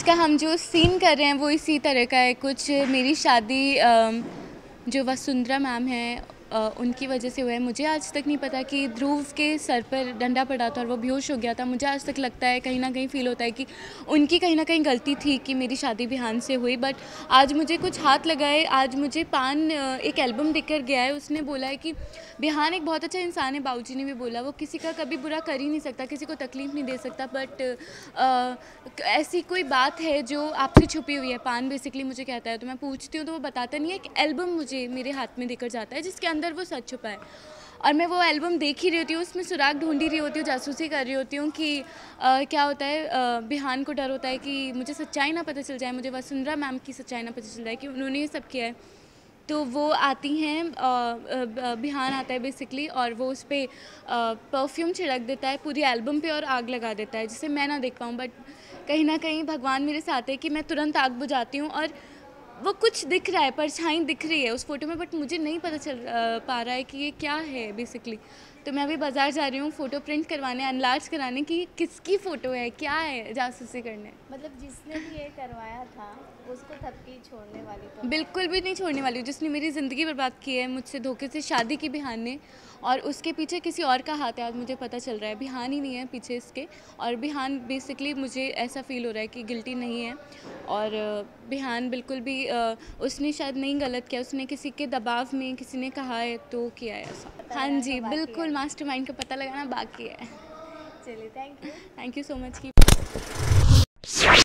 का हम जो सीन कर रहे हैं वो इसी तरह का है कुछ। मेरी शादी जो वसुंधरा मैम हैं उनकी वजह से हुआ है। मुझे आज तक नहीं पता कि ध्रुव के सर पर डंडा पड़ा था और वो बेहोश हो गया था। मुझे आज तक लगता है, कहीं ना कहीं फ़ील होता है कि उनकी कहीं ना कहीं गलती थी कि मेरी शादी बिहान से हुई। बट आज मुझे कुछ हाथ लगा है। आज मुझे पान एक एल्बम देकर गया है, उसने बोला है कि बिहान एक बहुत अच्छा इंसान है। बाबूजी ने भी बोला वो किसी का कभी बुरा कर ही नहीं सकता, किसी को तकलीफ़ नहीं दे सकता। बट ऐसी कोई बात है जो आपसे छुपी हुई है। पान बेसिकली मुझे कहता है तो मैं पूछती हूँ तो वो बताता नहीं है। एक एल्बम मुझे मेरे हाथ में देकर जाता है जिसके अंदर वो सच छुपा है और मैं वो एल्बम देख ही रही होती हूँ, उसमें सुराग ढूंढ ही रही होती हूँ, जासूसी कर रही होती हूँ कि क्या होता है। बिहान को डर होता है कि मुझे सच्चाई ना पता चल जाए, मुझे वसुंधरा मैम की सच्चाई ना पता चल जाए कि उन्होंने ये सब किया है। तो वो आती हैं, बिहान आता है बेसिकली और वो उस पर परफ्यूम छिड़क देता है पूरी एल्बम पे और आग लगा देता है जिसे मैं ना देख पाऊँ। बट कहीं ना कहीं भगवान मेरे साथ है कि मैं तुरंत आग बुझाती हूँ और वो कुछ दिख रहा है, परछाई दिख रही है उस फोटो में, बट मुझे नहीं पता चल पा रहा है कि ये क्या है बेसिकली। तो मैं अभी बाज़ार जा रही हूँ फ़ोटो प्रिंट करवाने, अनलार्ज कराने की किसकी फ़ोटो है, क्या है, जासूसी करने। मतलब जिसने भी ये करवाया था उसको थपकी छोड़ने वाली तो बिल्कुल भी नहीं छोड़ने वाली हूँ। जिसने मेरी ज़िंदगी बर्बाद की है, मुझसे धोखे से शादी की बिहान ने, और उसके पीछे किसी और का हाथ है आज मुझे पता चल रहा है। बिहान ही नहीं है पीछे इसके, और बिहान बेसिकली मुझे ऐसा फ़ील हो रहा है कि गिल्टी नहीं है। और बिहान बिल्कुल भी उसने शायद नहीं गलत किया, उसने किसी के दबाव में किसी ने कहा है तो किया है ऐसा। हाँ जी, बिल्कुल मास्टरमाइंड का पता लगाना बाकी है। चलिए, thank you. Thank you so much की